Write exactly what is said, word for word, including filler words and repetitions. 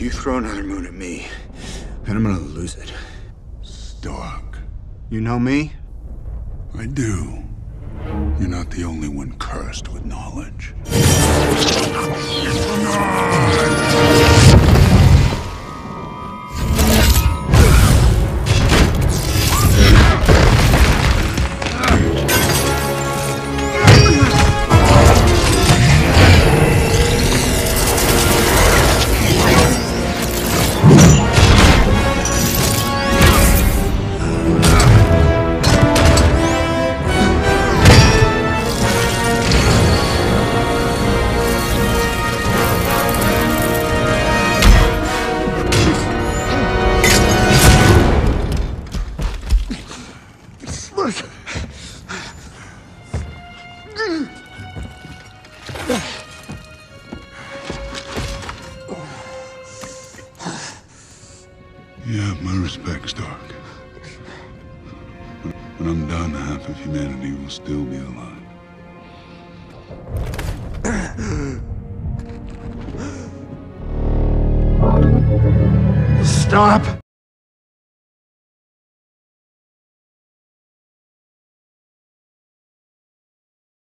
You throw another moon at me, and I'm gonna lose it. Stark. You know me? I do. You're not the only one cursed with knowledge. You have my respect, Stark. When I'm done, half of humanity will still be alive. Stop!